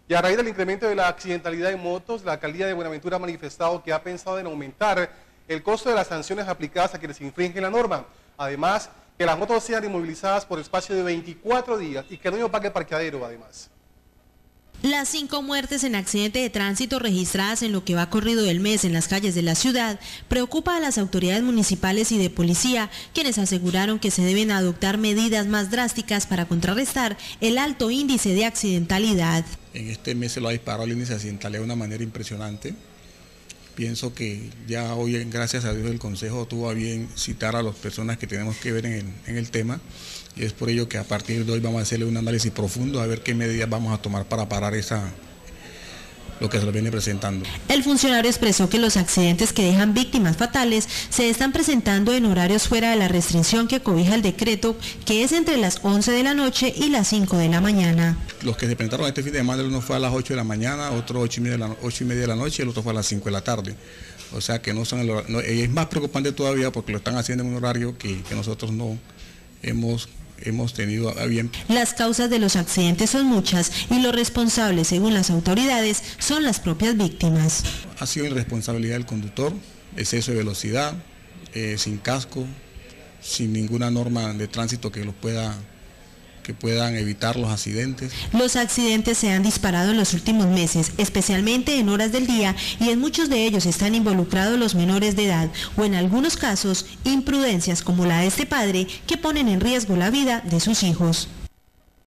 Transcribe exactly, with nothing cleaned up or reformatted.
Y a raíz del incremento de la accidentalidad en motos, la alcaldía de Buenaventura ha manifestado que ha pensado en aumentar el costo de las sanciones aplicadas a quienes infringen la norma. Además, que las motos sean inmovilizadas por espacio de veinticuatro días y que no haya pague parqueadero además. Las cinco muertes en accidente de tránsito registradas en lo que va corrido del mes en las calles de la ciudad preocupa a las autoridades municipales y de policía, quienes aseguraron que se deben adoptar medidas más drásticas para contrarrestar el alto índice de accidentalidad. En este mes se lo ha disparado el índice de accidentalidad de una manera impresionante. Pienso que ya hoy, gracias a Dios, el Consejo tuvo a bien citar a las personas que tenemos que ver en el, en el tema, y es por ello que a partir de hoy vamos a hacerle un análisis profundo a ver qué medidas vamos a tomar para parar esa, lo que se le viene presentando. El funcionario expresó que los accidentes que dejan víctimas fatales se están presentando en horarios fuera de la restricción que cobija el decreto, que es entre las once de la noche y las cinco de la mañana. Los que se presentaron este fin de semana, uno fue a las ocho de la mañana, otro ocho y media de la, ocho y media de la noche y el otro fue a las cinco de la tarde. O sea que no son el horario, no, es más preocupante todavía porque lo están haciendo en un horario que, que nosotros no hemos hemos tenido a bien. Las causas de los accidentes son muchas y los responsables, según las autoridades, son las propias víctimas. Ha sido irresponsabilidad del conductor, exceso de velocidad, eh, sin casco, sin ninguna norma de tránsito que los pueda que puedan evitar los accidentes. Los accidentes se han disparado en los últimos meses, especialmente en horas del día, y en muchos de ellos están involucrados los menores de edad o en algunos casos imprudencias como la de este padre que ponen en riesgo la vida de sus hijos.